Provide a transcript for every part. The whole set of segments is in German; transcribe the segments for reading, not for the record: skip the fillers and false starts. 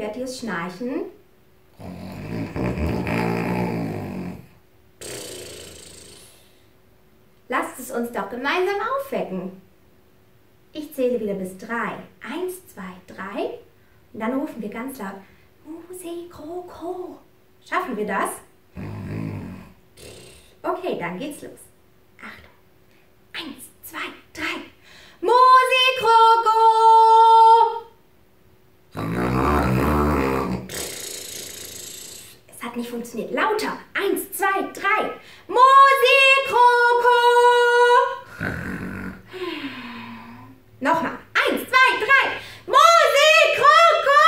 Hört ihr es schnarchen? Lasst es uns doch gemeinsam aufwecken. Ich zähle wieder bis 3. 1, 2, 3. Und dann rufen wir ganz laut Musikroko. Schaffen wir das? Okay, dann geht's los. Achtung. 1, 2, 3. Musikroko! Es hat nicht funktioniert. Lauter. 1, 2, 3. Musikroko! Nochmal. 1, 2, 3. Musikroko!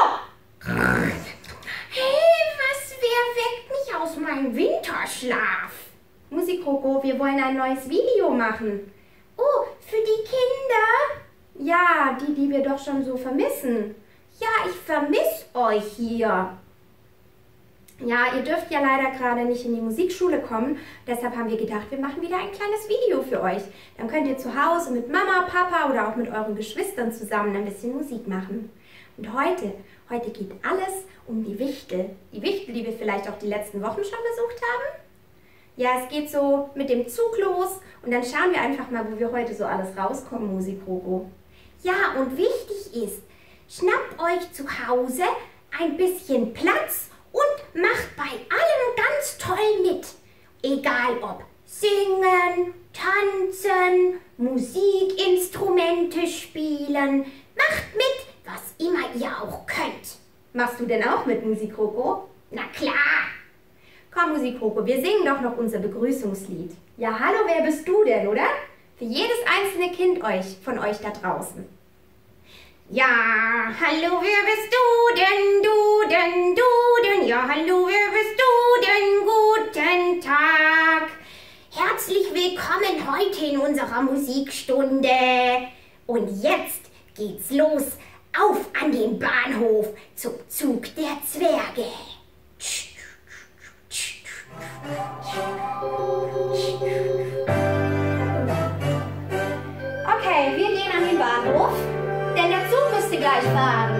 Hey, wer weckt mich aus meinem Winterschlaf? Musikroko, wir wollen ein neues Video machen. Oh, für die Kinder? Ja, die wir doch schon so vermissen. Ja, ich vermisse euch hier. Ja, ihr dürft ja leider gerade nicht in die Musikschule kommen. Deshalb haben wir gedacht, wir machen wieder ein kleines Video für euch. Dann könnt ihr zu Hause mit Mama, Papa oder auch mit euren Geschwistern zusammen ein bisschen Musik machen. Und heute geht alles um die Wichtel. Die Wichtel, die wir vielleicht auch die letzten Wochen schon besucht haben. Ja, es geht so mit dem Zug los und dann schauen wir einfach mal, wo wir heute so alles rauskommen, Musikroko. Ja, und wichtig ist, schnappt euch zu Hause ein bisschen Platz und macht bei allem ganz toll mit. Egal ob singen, tanzen, Musikinstrumente spielen, macht mit, was immer ihr auch könnt. Machst du denn auch mit, Musikroko? Na klar! Komm, Musikroko, wir singen doch noch unser Begrüßungslied. Ja, hallo, wer bist du denn, oder? Für jedes einzelne Kind von euch da draußen. Ja, hallo, wer bist du denn, du denn, du denn? Ja, hallo, wer bist du denn? Guten Tag. Herzlich willkommen heute in unserer Musikstunde. Und jetzt geht's los. Auf an den Bahnhof zum Zug der Zwerge. Okay, wir gehen an den Bahnhof, denn der Zug müsste gleich fahren.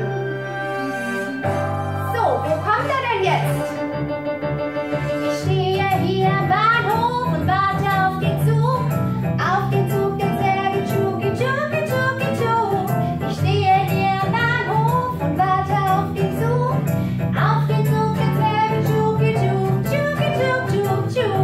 So, wo kommt er denn jetzt? Ich stehe hier am Bahnhof und warte auf den Zug der Zwerge, Tschuki, Tschuki, Tschuki, Tschuki. Ich stehe hier am Bahnhof und warte auf den Zug der Zwerge, Tschuki, Tschuki, Tschuki, Tschuki, Tschuki.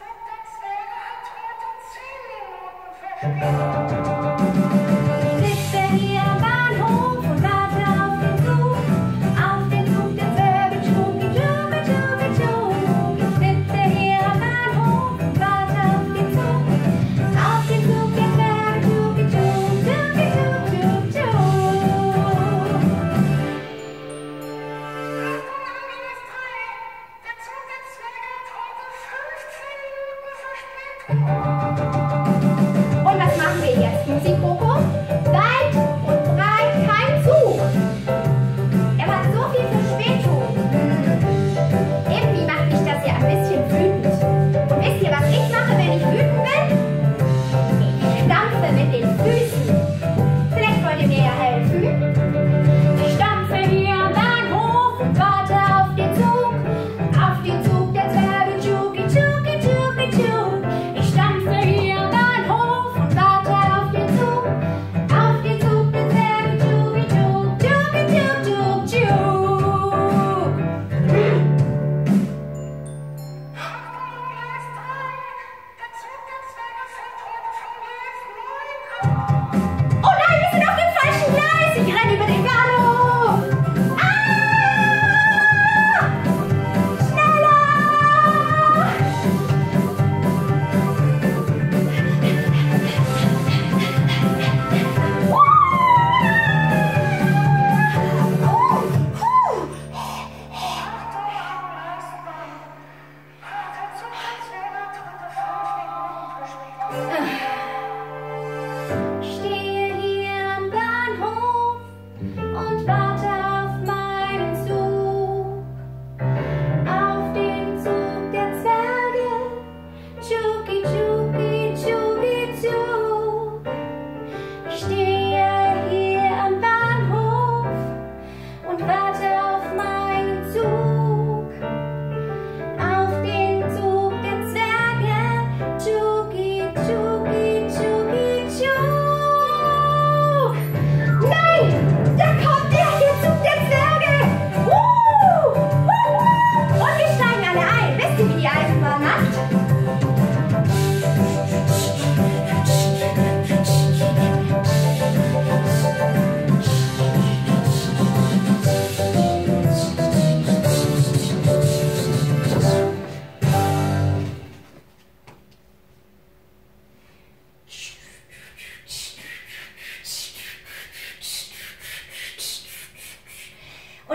Sitze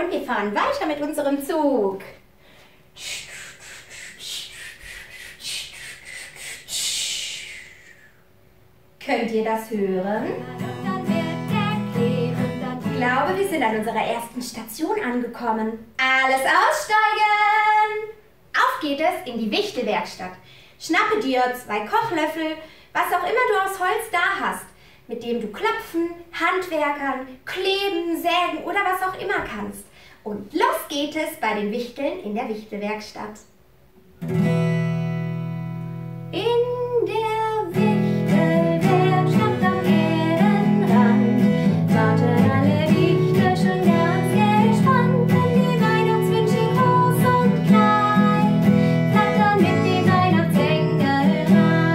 Und wir fahren weiter mit unserem Zug. Könnt ihr das hören? Ich glaube, wir sind an unserer ersten Station angekommen. Alles aussteigen! Auf geht es in die Wichtelwerkstatt. Schnappe dir 2 Kochlöffel, was auch immer du aus Holz da hast, mit dem du klopfen, handwerkern, kleben, sägen oder was auch immer kannst. Und los geht es bei den Wichteln in der Wichtelwerkstatt. In der Wichtelwerkstatt am Erdenrand warten alle Wichtel schon ganz gespannt, wenn die Weihnachtswünsche groß und klein flattern mit den Weihnachtsengel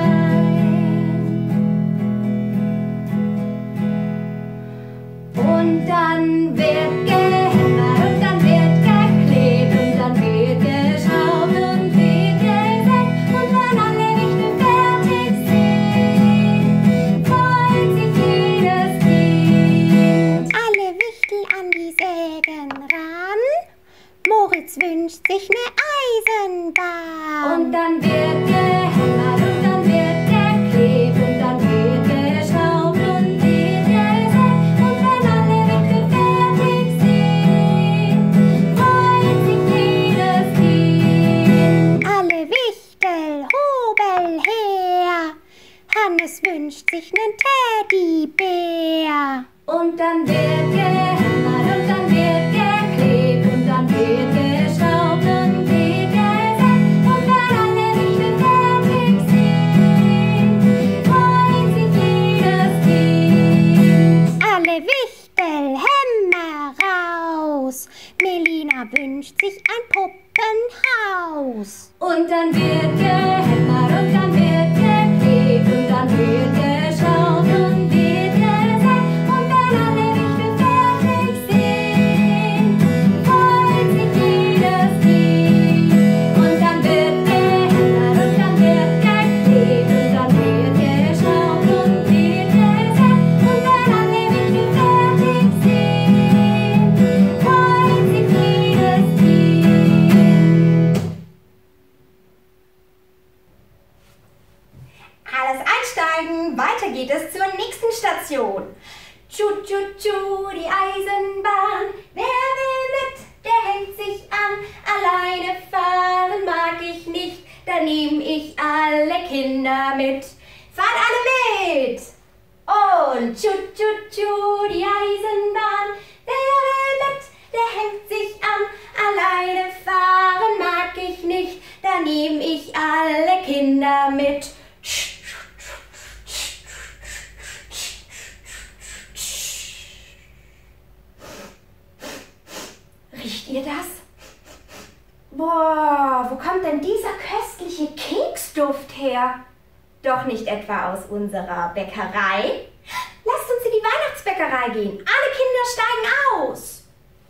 rein. Und dann wird gehämmert und dann wird geklebt und dann wird geschraubt und wird gesägt. Und wenn alle Wichtel fertig sind, freut sich jedes Kind. Alle Wichtel an die Sägen ran, Moritz wünscht sich ne Eisenbahn. Und dann wird gehämmert und dann wird geklebt und dann wird geschraubt und wird gesägt. Und wenn alle Wichtel fertig sind, freut sich jedes Kind. Alle Wichtel, Hobel her, Hannes wünscht sich nen Teddybär. Und dann wird gehämmert und dann wird geklebt und dann wird geschraubt und wird gesägt. Und wenn alle Wichtel fertig sind, freut sich jedes Kind. Alle Wichtel, Hämmer raus, Melina wünscht sich ein Puppenhaus. Und dann wird gehämmert und dann wird geklebt und dann wird geschraubt und wird gesägt. Und wenn alle Wichtel fertig sind, freut sich jedes Kind. Und dann wird gehämmert und dann wird geklebt und dann wird geschraubt und wird gesägt. Und wenn alle Wichtel fertig sind, freut sich jedes Kind. Alles einsteigen, weiter geht es zur nächsten Station. Tschu, tschu, tschu, die Eisenbahn. Wer will mit, der hängt sich an. Alleine fahren mag ich nicht, da nehm ich alle Kinder mit. Fahrt alle mit! Und tschu, tschu, tschu, die Eisenbahn. Wer will mit, der hängt sich an. Alleine fahren mag ich nicht, da nehm ich alle Kinder mit. Riecht ihr das? Boah, wo kommt denn dieser köstliche Keksduft her? Doch nicht etwa aus unserer Bäckerei? Lasst uns in die Weihnachtsbäckerei gehen. Alle Kinder steigen aus.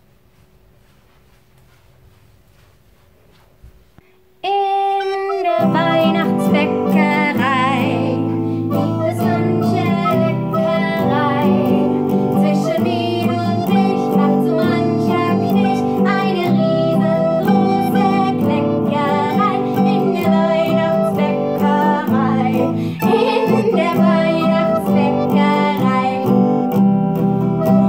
In der Weihnachtsbäckerei gibt es manche Leckerei. Zwischen Mehl und Milch macht so mancher Knilch eine riesengroße Kleckerei. In der Weihnachtsbäckerei, in der Weihnachtsbäckerei.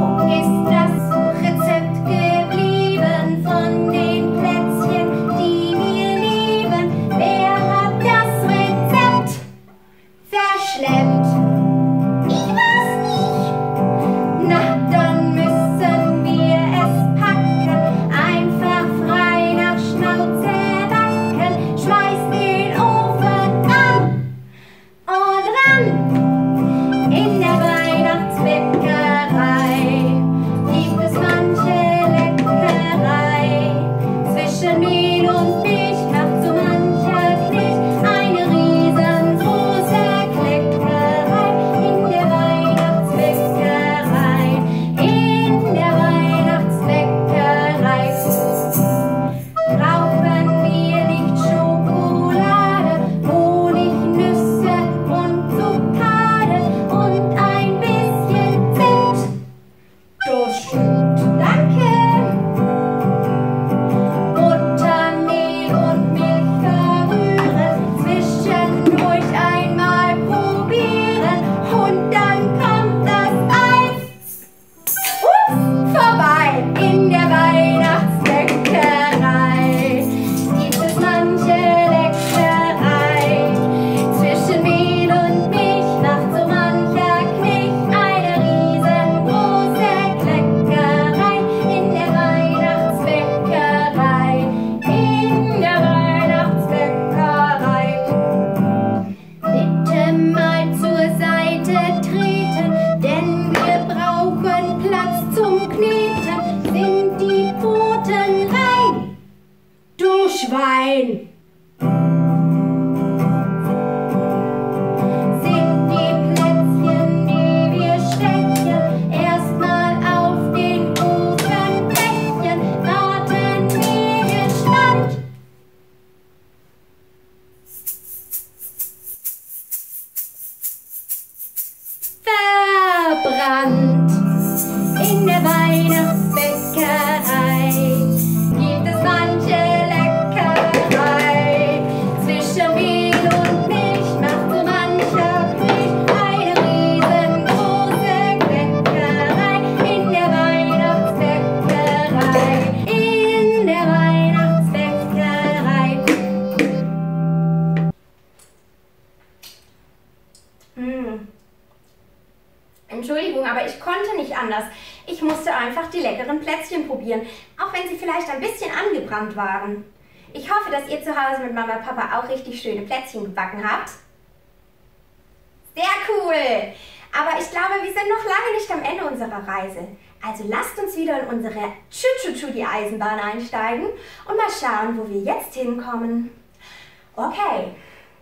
Entschuldigung, aber ich konnte nicht anders. Ich musste einfach die leckeren Plätzchen probieren, auch wenn sie vielleicht ein bisschen angebrannt waren. Ich hoffe, dass ihr zu Hause mit Mama und Papa auch richtig schöne Plätzchen gebacken habt. Sehr cool! Aber ich glaube, wir sind noch lange nicht am Ende unserer Reise. Also lasst uns wieder in unsere Choo-Choo-Choo-die-Eisenbahn einsteigen und mal schauen, wo wir jetzt hinkommen. Okay.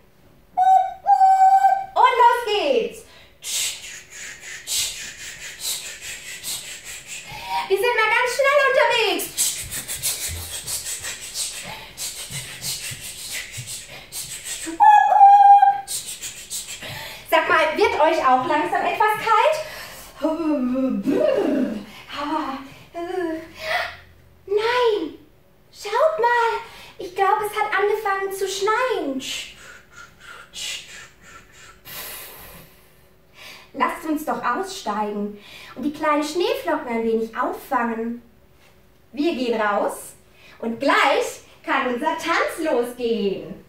Und los geht's! Wir sind mal ganz schnell unterwegs. Sag mal, wird euch auch langsam etwas kalt? Nein! Schaut mal! Ich glaube, es hat angefangen zu schneien. Lasst uns doch aussteigen und die kleinen Schneeflocken ein wenig auffangen. Wir gehen raus und gleich kann unser Tanz losgehen.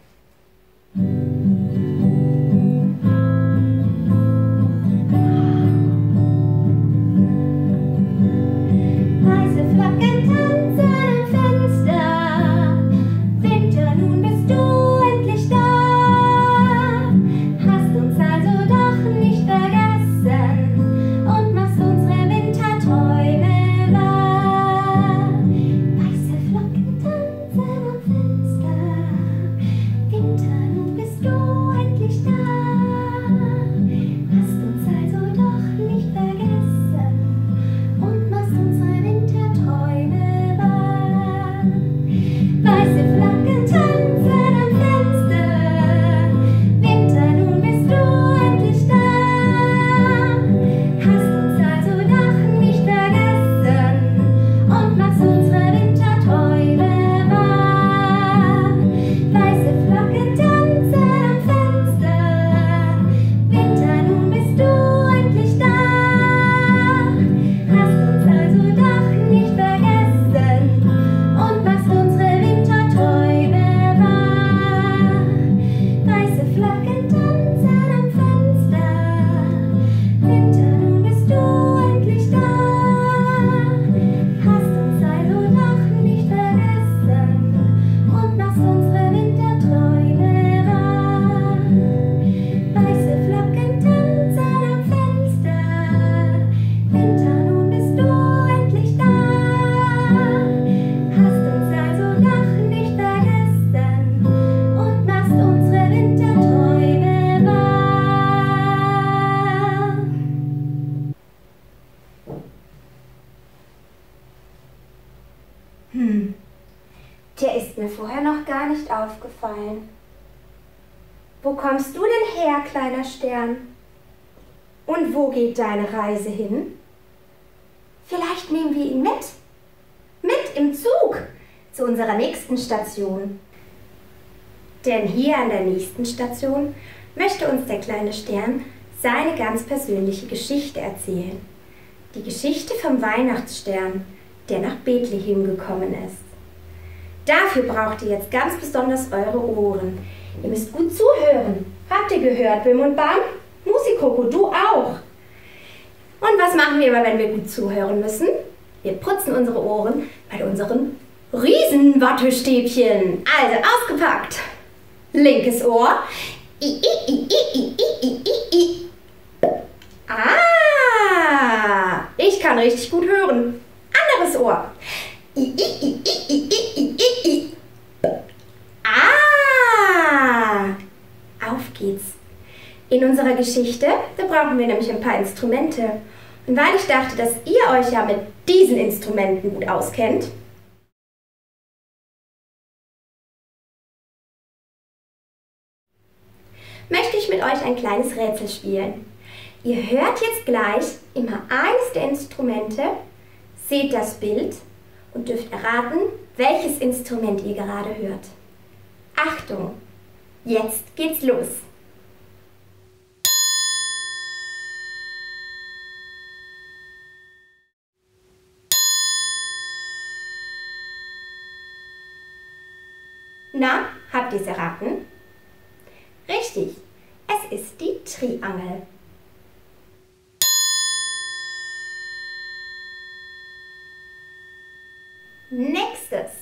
Der ist mir vorher noch gar nicht aufgefallen. Wo kommst du denn her, kleiner Stern? Und wo geht deine Reise hin? Vielleicht nehmen wir ihn mit. Mit im Zug zu unserer nächsten Station. Denn hier an der nächsten Station möchte uns der kleine Stern seine ganz persönliche Geschichte erzählen. Die Geschichte vom Weihnachtsstern, der nach Bethlehem gekommen ist. Dafür braucht ihr jetzt ganz besonders eure Ohren. Ihr müsst gut zuhören. Habt ihr gehört, Bim und Bam? Musikoko, du auch. Und was machen wir immer, wenn wir gut zuhören müssen? Wir putzen unsere Ohren bei unseren Riesenwattestäbchen. Also ausgepackt. Linkes Ohr. Ah, ich kann richtig gut hören. Anderes Ohr. Ah, auf geht's. In unserer Geschichte, da brauchen wir nämlich ein paar Instrumente. Und weil ich dachte, dass ihr euch ja mit diesen Instrumenten gut auskennt, möchte ich mit euch ein kleines Rätsel spielen. Ihr hört jetzt gleich immer eines der Instrumente, seht das Bild und dürft erraten, welches Instrument ihr gerade hört. Achtung, jetzt geht's los. Na, habt ihr es erraten? Richtig, es ist die Triangel. Nächstes.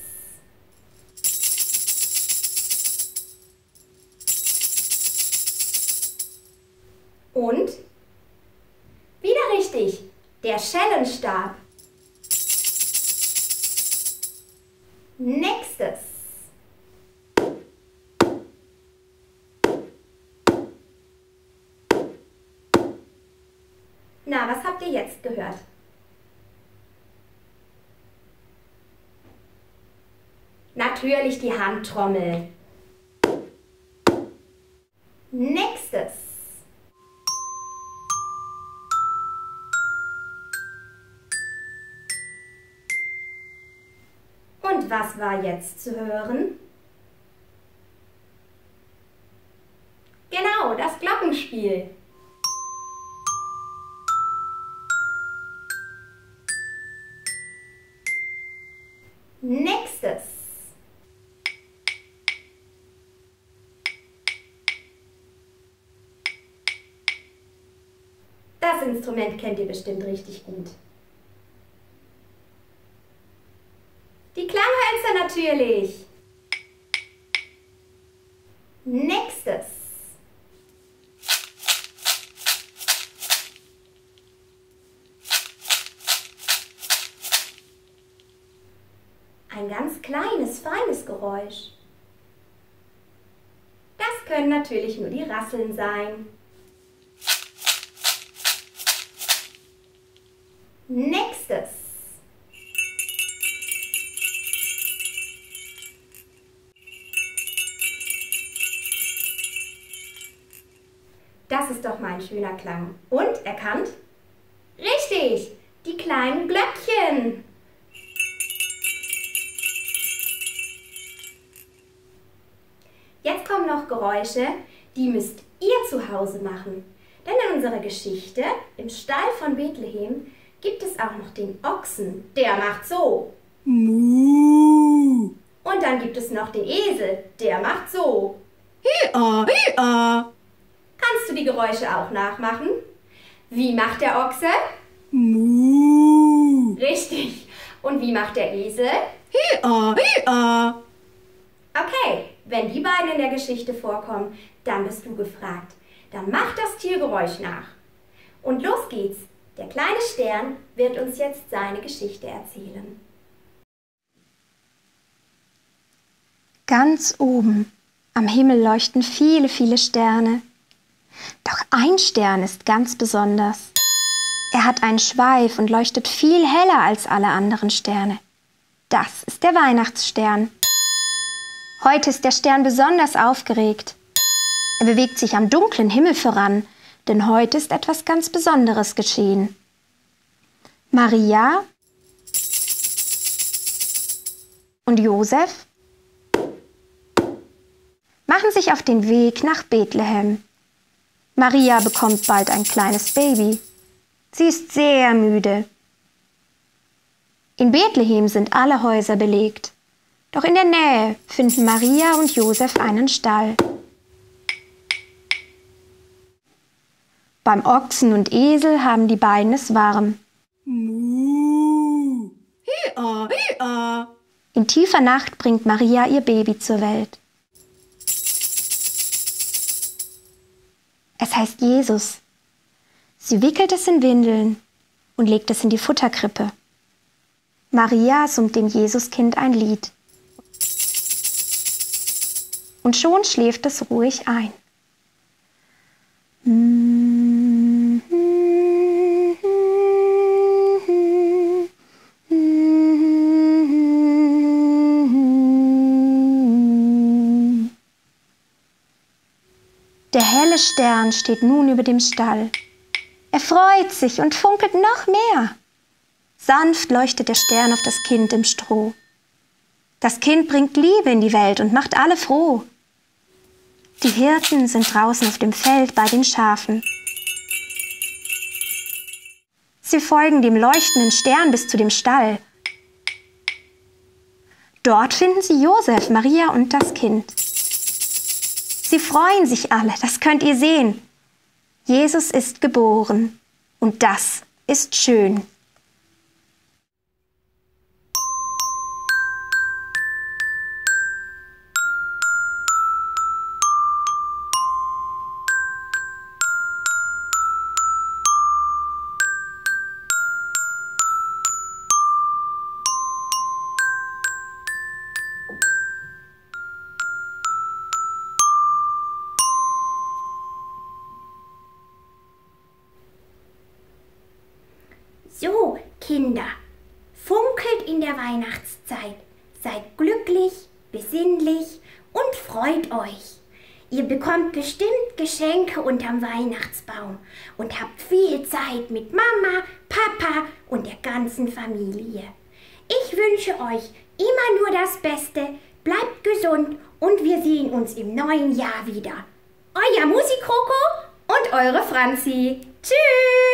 Und wieder richtig, der Schellenstab. Nächstes. Na, was habt ihr jetzt gehört? Natürlich die Handtrommel. Nächstes. Und was war jetzt zu hören? Genau, das Glockenspiel. Nächstes. Das Instrument kennt ihr bestimmt richtig gut. Die Klanghölzer natürlich. Nächstes. Ein ganz kleines, feines Geräusch. Das können natürlich nur die Rasseln sein. Nächstes. Das ist doch mal ein schöner Klang. Und, erkannt? Richtig, die kleinen Glöckchen. Jetzt kommen noch Geräusche, die müsst ihr zu Hause machen. Denn in unserer Geschichte, im Stall von Bethlehem, gibt es auch noch den Ochsen. Der macht so. Mu. Und dann gibt es noch den Esel. Der macht so. Hia, hia. Kannst du die Geräusche auch nachmachen? Wie macht der Ochse? Mu. Richtig. Und wie macht der Esel? Hia, hia. Okay, wenn die beiden in der Geschichte vorkommen, dann bist du gefragt. Dann mach das Tiergeräusch nach. Und los geht's. Der kleine Stern wird uns jetzt seine Geschichte erzählen. Ganz oben am Himmel leuchten viele, viele Sterne. Doch ein Stern ist ganz besonders. Er hat einen Schweif und leuchtet viel heller als alle anderen Sterne. Das ist der Weihnachtsstern. Heute ist der Stern besonders aufgeregt. Er bewegt sich am dunklen Himmel voran, denn heute ist etwas ganz Besonderes geschehen. Maria und Josef machen sich auf den Weg nach Bethlehem. Maria bekommt bald ein kleines Baby. Sie ist sehr müde. In Bethlehem sind alle Häuser belegt. Doch in der Nähe finden Maria und Josef einen Stall. Beim Ochsen und Esel haben die beiden es warm. Mu. Hia, hia. In tiefer Nacht bringt Maria ihr Baby zur Welt. Es heißt Jesus. Sie wickelt es in Windeln und legt es in die Futterkrippe. Maria summt dem Jesuskind ein Lied. Und schon schläft es ruhig ein. Der helle Stern steht nun über dem Stall. Er freut sich und funkelt noch mehr. Sanft leuchtet der Stern auf das Kind im Stroh. Das Kind bringt Liebe in die Welt und macht alle froh. Die Hirten sind draußen auf dem Feld bei den Schafen. Sie folgen dem leuchtenden Stern bis zu dem Stall. Dort finden sie Josef, Maria und das Kind. Sie freuen sich alle, das könnt ihr sehen. Jesus ist geboren und das ist schön. So, Kinder, funkelt in der Weihnachtszeit. Seid glücklich, besinnlich und freut euch. Ihr bekommt bestimmt Geschenke unterm Weihnachtsbaum und habt viel Zeit mit Mama, Papa und der ganzen Familie. Ich wünsche euch immer nur das Beste, bleibt gesund und wir sehen uns im neuen Jahr wieder. Euer Musikroko und eure Franzi. Tschüss!